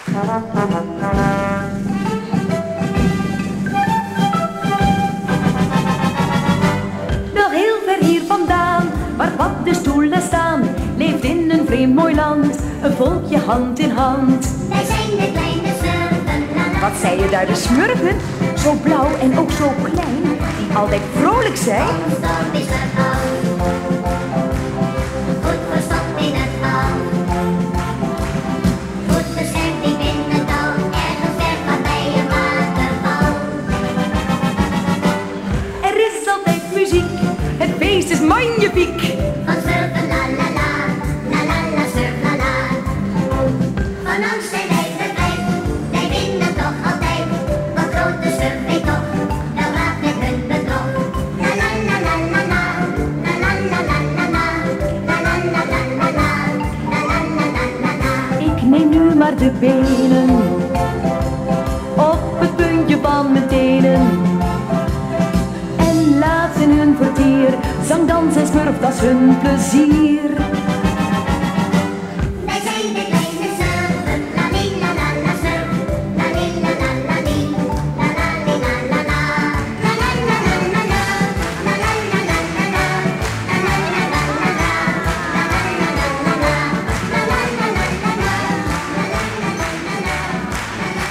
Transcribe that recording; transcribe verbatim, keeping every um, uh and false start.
Nog heel ver hier vandaan, waar paddenstoelen staan, leeft in een vreemd mooi land een volkje hand in hand. Wij zijn de kleine smurfen, la la. Wat zei je daar, de smurfen? Zo blauw en ook zo klein, die altijd vrolijk zijn. Ons dorp is verbouwd, goed verstopt in het hout. Goed beschermd diep in het dal, ergens ver van bij een waterval. Er is altijd muziek, het feest is magnifiek. Van surfen, la la la, la la la, surf la la. Van angst zijn wij bevrijd, wij winnen toch altijd. Want grote surf weet toch, wel raad met hun bedrog. La la la la la la, la la la la la la, la la la la la la, la la la la la la. Ik neem nu maar de benen op het puntje van mijn tenen en laat in hun vertier zang, dans en smurf, dat is hun plezier.